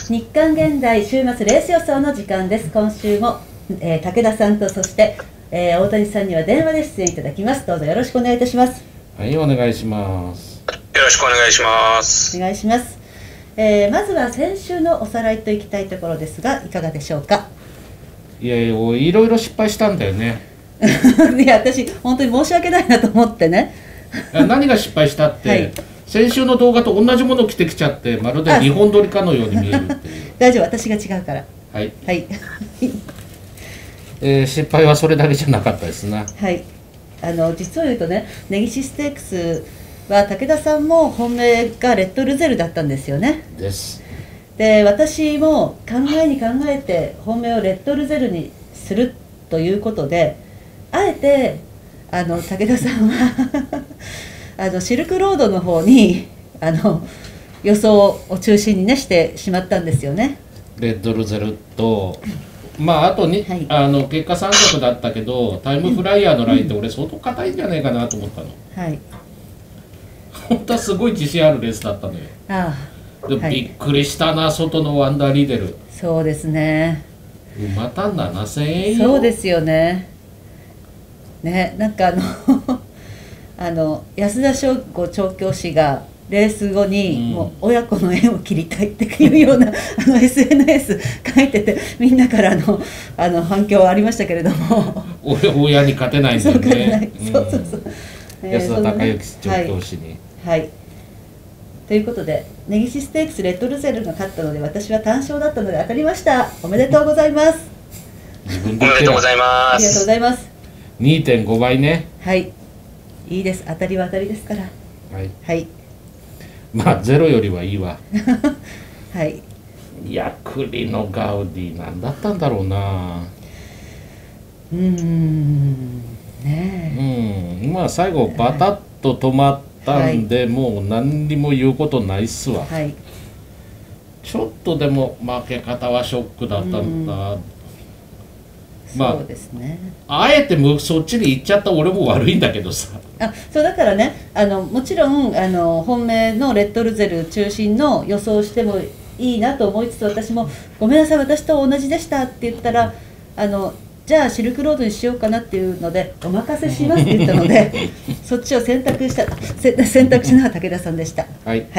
日刊現代週末レース予想の時間です。今週も、武田さんとそして、大谷さんには電話で出演いただきます。どうぞよろしくお願いいたします。 はい、お願いします。 よろしくお願いします。 お願いします。まずは先週のおさらいといきたいところですが、いかがでしょうか。 いやいろいろ失敗したんだよね。 いや、私本当に申し訳ないなと思ってね。 何が失敗したって、はい、先週の動画と同じものを着てきちゃって、まるで日本撮りかのように見えるっていう。 大丈夫、私が違うから。 はい、 はい。 失敗はそれだけじゃなかったですな。 はい、実を言うとね、根岸ステークスは武田さんも本命がレッドルゼルだったんですよね。 です。 で、私も考えに考えて本命をレッドルゼルにするということで、あえて武田さんはシルクロードの方に予想を中心にねしてしまったんですよね。 レッドルゼルとあとに、はい、結果3着だったけど、タイムフライヤーのラインって俺相当硬いんじゃないかなと思ったの。はい。本当はすごい自信あるレースだったのよ。 ああ。 で、はい、びっくりしたな、外のワンダーリーデル。 そうですね。 また7000円よ。 そうですよね。ね、なんか安田翔子調教師がレース後にもう親子の縁を切りたいっていうようなSNS 書いてて、みんなから反響はありましたけれども、 親に勝てないんだよね。 そうそうそう、 安田孝之調教師に、 はい、はい、ということで根岸ステークスレッドルゼルが勝ったので、私は単勝だったので当たりました。おめでとうございます。 自分でおめでとうございます。 ありがとうございます。 2.5 倍ね。 はい、いいです。当たりは当たりですから。 はい、 はい、 ゼロよりはいいわ。 はい。 いや、栗のガウディなんだったんだろうな。 ねえ。最後バタッと止まったんで、はい、もう何にも言うことないっすわ。はい、ちょっとでも負け方はショックだったんだ。 そうですね。 あえてそっちに行っちゃった俺も悪いんだけどさ。 そうだからね、もちろん本命のレッドルゼル中心の予想してもいいなと思いつつ、私も「ごめんなさい、私と同じでした」って言ったらじゃあシルクロードにしようかなっていうので「お任せします」って言ったのでそっちを選択したのは武田さんでした。 はい、 はい、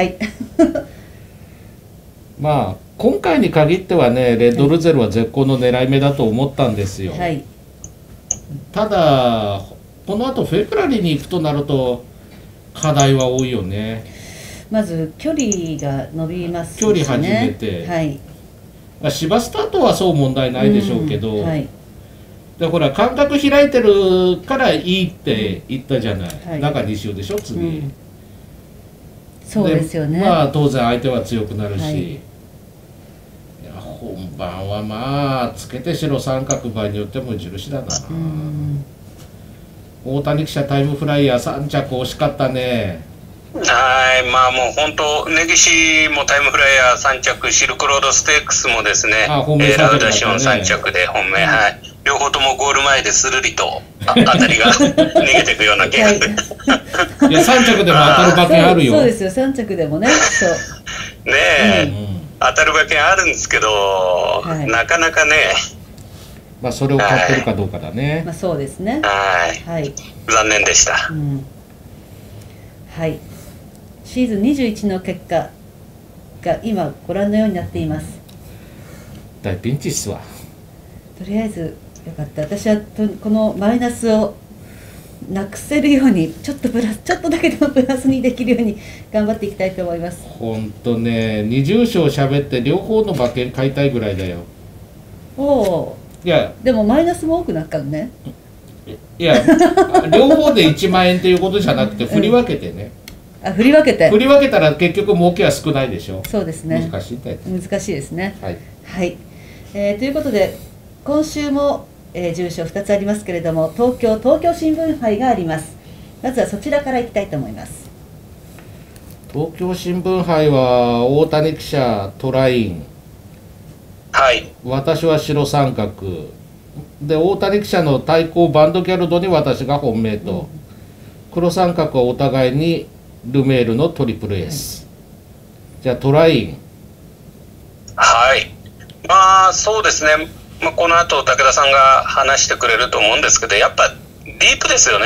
今回に限ってはね、レッドルゼルは絶好の狙い目だと思ったんですよ。 はい、 ただこのあとフェブラリーに行くとなると課題は多いよね。 まず距離が伸びますしね。 距離始めて、 はい、 芝スタートはそう問題ないでしょうけど、 はい、 でほら間隔開いてるからいいって言ったじゃない、はい、中2周でしょ次、 そうですよね。 当然相手は強くなるし、 はい、 本番はつけて白三角場合によっても印だな。大谷記者タイムフライヤー3着惜しかったね。 はい、もう本当根岸もタイムフライヤー3着、シルクロードステークスもですね、ラウダシオン3着で本命、はい、両方ともゴール前でするりと当たりが逃げていくような気がする。 いや3着でも当たる馬券あるよ。 そうですよ、3着でもね。そうねえ、当たる馬券あるんですけど、なかなかね。 それを買ってるかどうかだね。 そうですね。 はい。残念でした。 はい。シーズン21の結果が今ご覧のようになっています。 大ピンチっすわ。 とりあえずよかった。私はこのマイナスをなくせるようにちょっとだけでもプラスにできるように頑張っていきたいと思います。 本当ね、20勝しゃべって両方の馬券買いたいぐらいだよ。 おお。いやでもマイナスも多くなったのね。 いや両方で1万円っていうことじゃなくて振り分けてね。 振り分けたら結局儲けは少ないでしょ。 そうですね。 難しいですね。 はい、 はい、ということで今週も、重賞2つありますけれども、東京新聞杯があります。まずはそちらからいきたいと思います。 東京新聞杯は大谷記者トライン、 はい、 私は白三角で、大谷記者の対抗バンドギャルドに私が本命と、黒三角はお互いにルメールのトリプル S、じゃあトライン、 はい。まあそうですね。まあ、この後武田さんが話してくれると思うんですけど、やっぱディープですよね。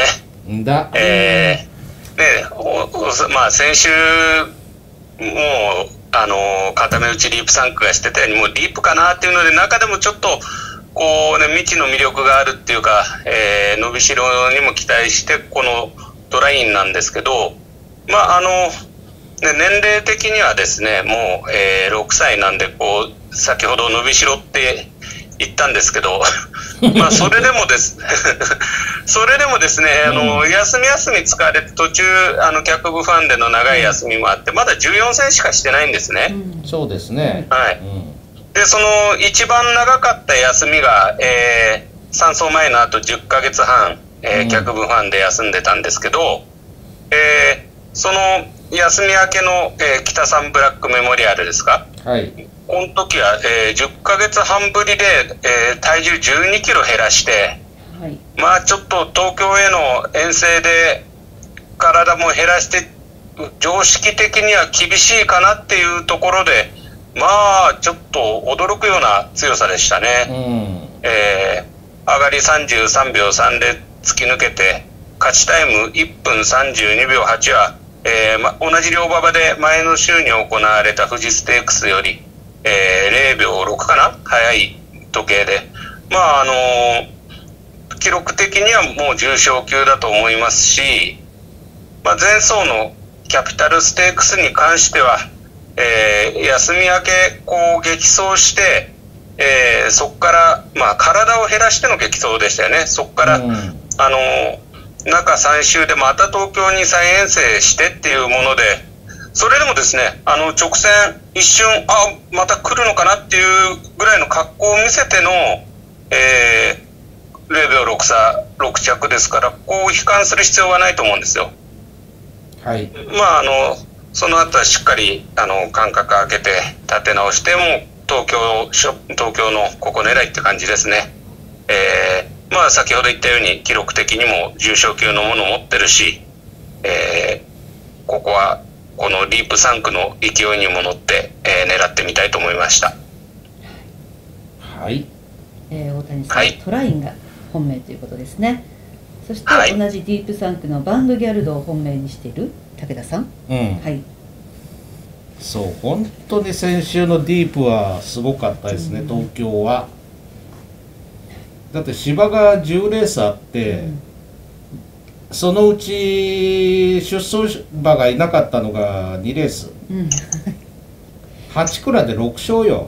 まあ先週もう固め打ちディープサンクがしてたように、もうディープかなっていうので、中でもちょっとこうね、未知の魅力があるっていうか、伸びしろにも期待してこのトラインなんですけど、まあ年齢的にはですね、もう、6歳なんで、こう先ほど伸びしろって言ったんですけどまあそれでもですね、休み使われて途中脚部ファンでの長い休みもあって、まだ14戦しかしてないんですね。 そうですね。 はい。でその一番長かった休みが、3走前の後10ヶ月半、脚部ファンで休んでたんですけど、その休み明けの、北三ブラックメモリアルですか。 はい。 この時は、10ヶ月半ぶりで、体重12キロ減らして、はい、まあちょっと東京への遠征で体も減らして常識的には厳しいかなっていうところで、まあちょっと驚くような強さでしたね。上がり33秒3で突き抜けて、勝ちタイム1分32秒8は、同じ両馬場で前の週に行われた富士ステークスより、0秒6かな、早い時計で、まあ記録的にはもう重賞級だと思いますし、まあ、前走のキャピタルステークスに関しては、休み明けこう激走して、そこから、まあ、体を減らしての激走でしたよね。そこから、中3週でまた東京に再遠征してっていうもので、それでもですね、直線一瞬また来るのかなっていうぐらいの格好を見せての、0秒6差6着ですから、こう悲観する必要はないと思うんですよ。 はい。 まあその後はしっかり間隔空けて立て直して、も東京のここ狙いって感じですね。まあ先ほど言ったように記録的にも重賞級のものを持ってるし、ここはこのディープサンクの勢いにも乗って、狙ってみたいと思いました。 はい。 大谷さん、はい、トラインが本命ということですね。そして同じディープサンクのバンドギャルドを本命にしている武田さん。はい。 そう、本当に先週のディープはすごかったですね、東京は。だって芝が10レースあって、そのうち出走馬がいなかったのが2レース、8クラで6勝よ。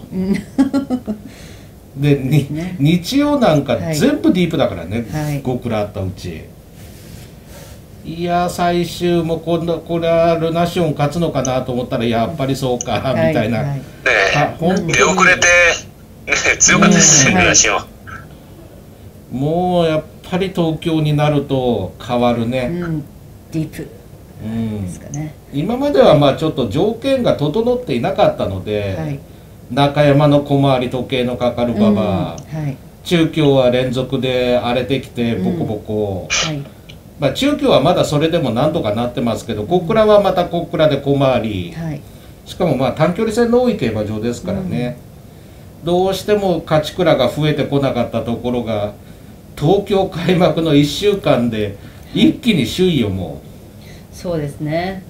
で、日曜なんか全部ディープだからね、5クラあったうち。いや、最終もこれはルナシオン勝つのかなと思ったら、やっぱりそうかみたいな。 出遅れて、強かったですね、ルナシオン。 もうやっぱり東京になると変わるね。 ディープですかね。 今まではまあちょっと条件が整っていなかったので、中山の小回り時計のかかる馬場、中京は連続で荒れてきてボコボコ、まあ中京はまだそれでも何とかなってますけど、小倉はまた小倉で小回り、しかもまあ短距離戦の多い競馬場ですからね、どうしても勝ち倉が増えてこなかったところが、東京開幕の1週間で一気に首位をもう。そうですね。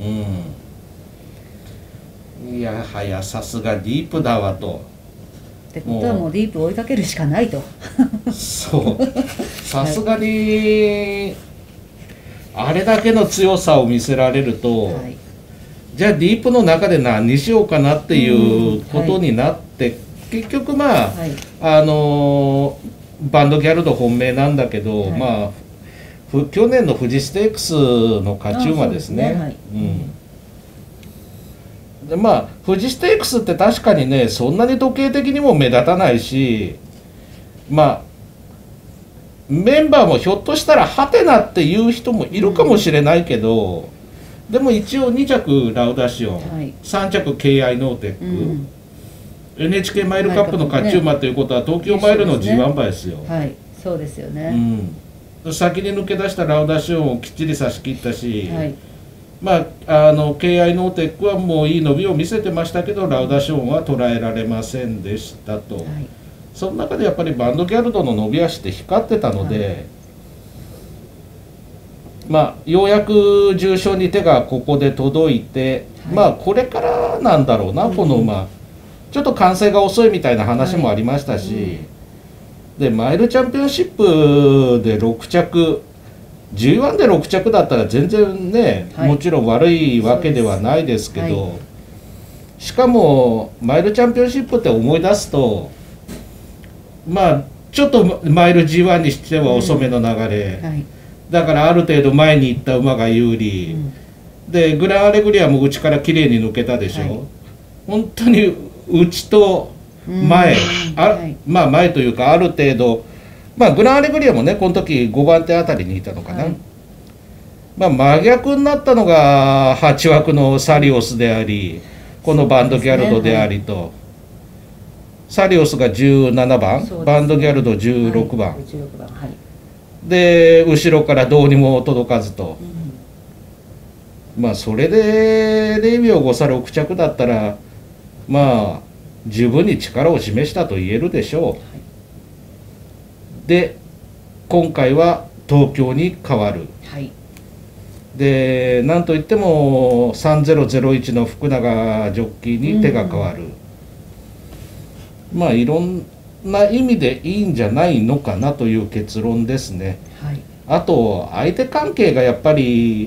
いやはやさすがディープだわと。 ってことはもうディープ追いかけるしかないと。 そう。さすがにあれだけの強さを見せられると、じゃあディープの中で何にしようかなっていうことになって、結局まあバンドギャルド本命なんだけど、まあ去年の富士ステークスの勝ち馬ですね。でまあ富士ステークスって確かにね、そんなに時計的にも目立たないし、まあメンバーもひょっとしたらハテナっていう人もいるかもしれないけど、でも一応2着ラウダシオン、3着 KI ノーテック、NHK マイルカップの勝ち馬ということは東京マイルの G1 馬ですよ。 はい、そうですよね。 先に抜け出したラウダシオンをきっちり差し切ったし、 敬愛ノーテックはもういい伸びを見せてましたけど、ラウダショーンは捉えられませんでしたと、はい、その中でやっぱりバンドギャルドの伸び足って光ってたので、はい、ようやく重賞に手がここで届いて、はい、これからなんだろうな、この馬、ちょっと完成が遅いみたいな話もありましたし、でマイルチャンピオンシップで6着、G1 で6着だったら全然ね、はい、もちろん悪いわけではないですけど、はい、しかもマイルチャンピオンシップって思い出すと、ちょっとマイル G1 にしては遅めの流れ、はい、だからある程度前に行った馬が有利、でグランアレグリアも内から綺麗に抜けたでしょ、はい、本当に内と前、前というかある程度、グランアレグリアもねこの時5番手あたりにいたのかな、はい、真逆になったのが8枠のサリオスであり、このバンドギャルドでありと、はい、サリオスが17番、バンドギャルド16番、はい、で後ろからどうにも届かずと、それで0秒5差6着だったら十分に力を示したと言えるでしょう、はい、で今回は東京に変わる、はい、でなんといっても3001の福永ジョッキーに手が変わる、いろんな意味でいいんじゃないのかなという結論ですね、はい、あと相手関係がやっぱり、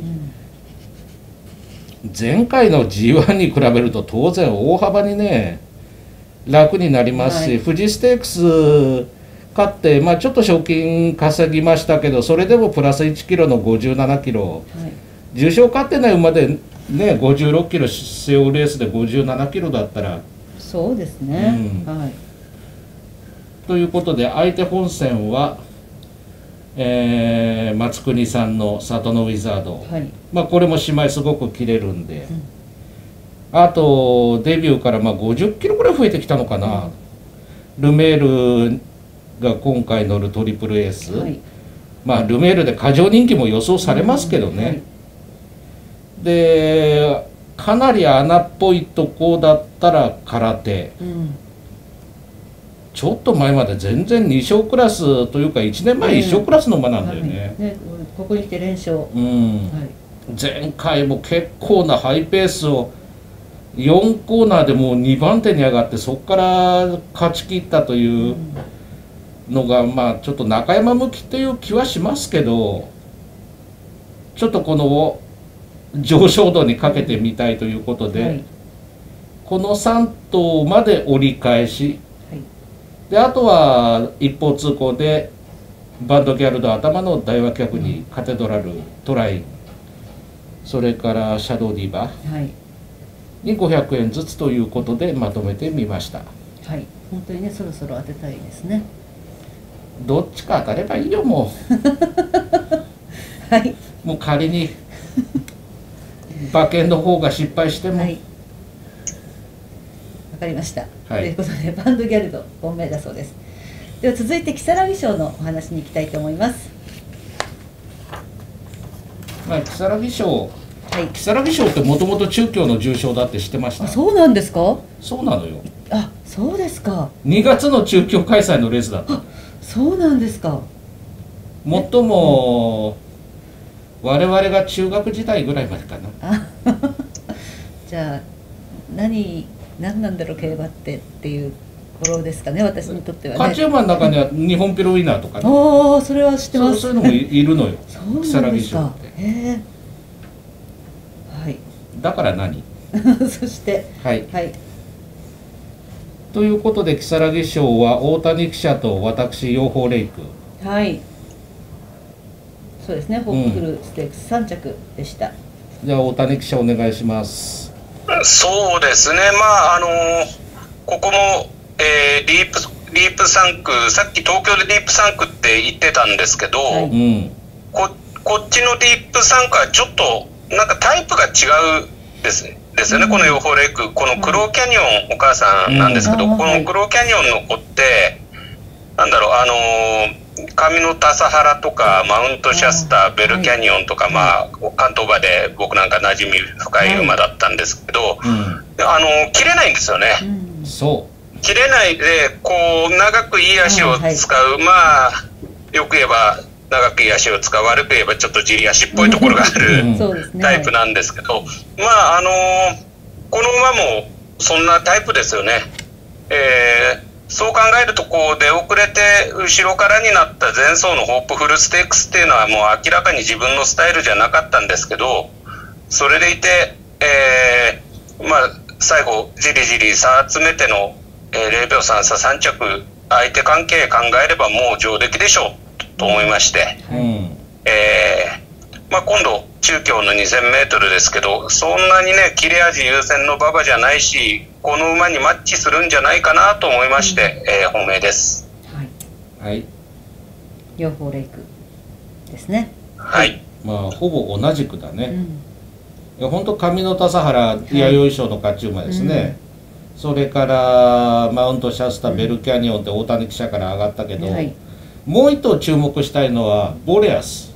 前回の G1 に比べると当然大幅にね楽になりますし、はい、富士ステークス勝って、ちょっと賞金稼ぎましたけど、それでもプラス1キロの57キロ、はい、重賞勝ってない馬でね56キロ背負うレースで57キロだったら、 そうですね、はい、 ということで相手本戦は、松國さんの里のウィザード、はい、これも姉妹すごく切れるんで、あとデビューから50キロぐらい増えてきたのかな、ルメールが今回乗るトリプルエース、はい、ルメールで過剰人気も予想されますけどね、はい、でかなり穴っぽいとこだったら空手、ちょっと前まで全然2勝クラスというか1年前1勝クラスの馬なんだよね、 ここに来て連勝、はい、 前回も結構なハイペースを4コーナーでもう2番手に上がって、そこから勝ち切ったというのがちょっと中山向きという気はしますけど、ちょっとこの上昇度にかけてみたいということで、はい、この3頭まで折り返し、はい、であとは一方通行でバンドギャルド頭の大脇役にカテドラル、トライン、それからシャドウディーバ、はいに500円ずつということでまとめてみました。 はい、本当にね、そろそろ当てたいですね。 どっちか当たればいいよもう。はい。 もう仮に馬券の方が失敗しても。 はい。わかりました。はい、ということでバンドギャルド本命だそうです。では続いて如月賞のお話に行きたいと思います。 如月賞。如月賞ってもともと中京の重賞だって知ってました？ そうなんですか？ そうなのよ。 あ、そうですか。 2月の中京開催のレースだった。 そうなんですか。 最も我々が中学時代ぐらいまでかな。 じゃあ何なんだろう競馬っていう頃ですかね、私にとってはね。 勝ち馬の中には日本ピロウィナーとかね。 ああ、それは知ってます。 そういうのもいるのよ。 そうなんですか。へえ。 だから何そして、 はい、はい、ということで如月賞は大谷記者と私養蜂レイク、 はい、そうですね、ホックルステークス3着でした。 じゃあ大谷記者お願いします。 そうですね、ここも、リープ3区、さっき東京でリープ3区って言ってたんですけど、はい、こっちのリープ3区はちょっとなんかタイプが違うですよね、この養蜂レイク。このクローキャニオン、お母さんなんですけど、このクローキャニオンの子ってなんだろう、 上の田佐原とかマウントシャスター、ベルキャニオンとか、関東馬で僕なんか馴染み深い馬だったんですけど、切れないんですよね。 そう切れないでこう長くいい足を使う、よく言えば長くいい足を使う、悪く言えばちょっとじり足っぽいところがあるタイプなんですけど、この馬もそんなタイプですよね。そう考えるとこう出遅れて後ろからになった前走のホープフルステークスっていうのはもう明らかに自分のスタイルじゃなかったんですけど、それでいて、最後じりじり差集めての、0秒3差3着、相手関係考えればもう上出来でしょうと思いまして、今度中京の 2000m ですけど、そんなにね切れ味優先の馬場じゃないし、この馬にマッチするんじゃないかなと思いまして、本命です。 はい。 両方レイクですね。 はい。 ほぼ同じくだね。いや本当上の田佐原弥生賞の勝ち馬ですね。それからマウントシャスタ、ベルキャニオンって大谷記者から上がったけど、もう一頭注目したいのはボレアス。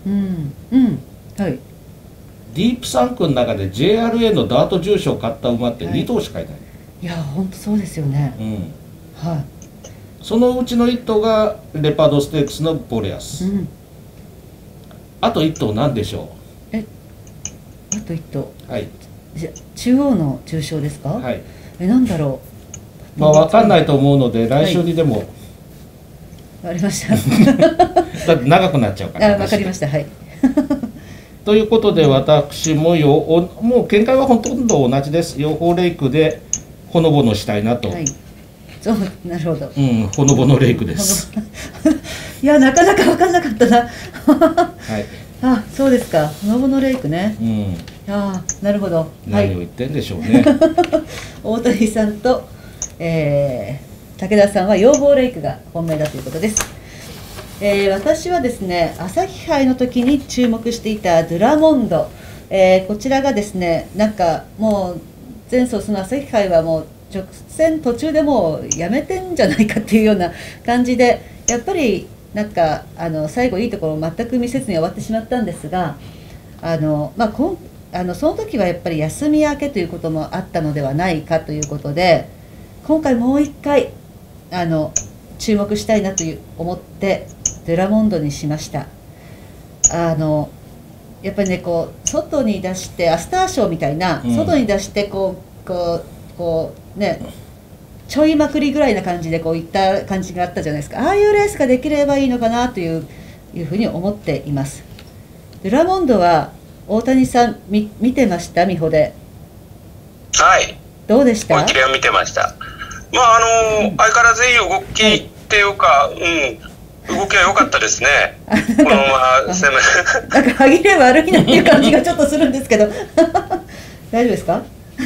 ディープ3区の中で JRA のダート重賞を買った馬って2頭しかいない。 いや本当そうですよね。 そのうちの1頭がレパードステークスのボレアス。あと1頭何でしょう。 あと1頭。 じゃ中央の重賞ですか。なんだろう。分かんないと思うので来週にでも。 わかりました。 だって長くなっちゃうから。 わかりました。 ということで私ももう見解はほとんど同じです。両方レイクでほのぼのしたいなと。 そう、なるほど。 ほのぼのレイクです。 いやなかなか分かんなかったな。そうですか。ほのぼのレイクね。なるほど。 何を言ってんでしょうね。 大谷さんと、武田さんは養蜂レイクが本命だということです。私はですね、朝日杯の時に注目していたドゥラモンド、こちらがですね、なんかもう前走その朝日杯はもう直線途中でもうやめてんじゃないかっていうような感じで、やっぱりなんか最後いいところを全く見せずに終わってしまったんですが、その時はやっぱり休み明けということもあったのではないかということで、今回もう一回注目したいなと思ってドゥラモンドにしました。やっぱりねこう外に出してアスターショーみたいな、外に出してこうねちょいまくりぐらいな感じでこういった感じがあったじゃないですか。ああいうレースができればいいのかなというふうに思っています。ドゥラモンドは大谷さん見てました？美穂で。どうでした？ 思いっきりは見てました。相変わらずいい動きっていうか、動きは良かったですね。このまま攻め。 なんか歯切れ悪いなっていう感じがちょっとするんですけど。大丈夫ですか？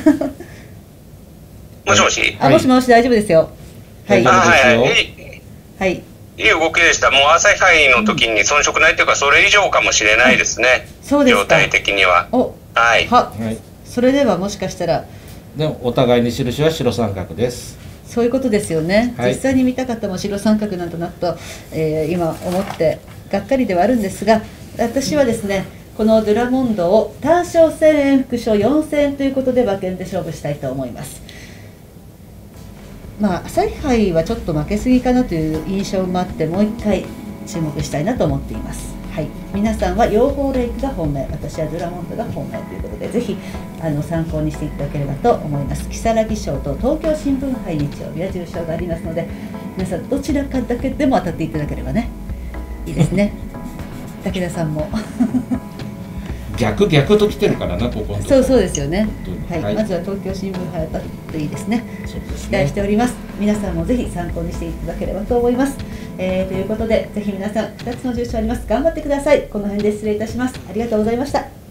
もしもし。 もしもし、大丈夫ですよ。 いい動きでした。もう朝日杯の時に遜色ないというか、それ以上かもしれないですね。状態的には。 それではもしかしたら。 でもお互いに印は白三角です。 そういうことですよね。実際に見たかったも白三角なんだなと、今思ってがっかりではあるんですが、私はですねこのドゥラモンドを単勝1000円副賞4000円ということで馬券で勝負したいと思います。朝日杯はちょっと負けすぎかなという印象もあって、もう一回注目したいなと思っています。皆さんは養蜂レイクが本命、私はドゥラモンドが本命ということで、ぜひ参考にしていただければと思います。如月賞と東京新聞杯日曜日は重賞がありますので、皆さんどちらかだけでも当たっていただければね、いいですね。武田さんも逆と来てるからな、ここのそうですよね。まずは東京新聞杯当たるといいですね。期待しております。皆さんもぜひ参考にしていただければと思います。ということで、ぜひ皆さん2つの重賞あります。頑張ってください。この辺で失礼いたします。ありがとうございました。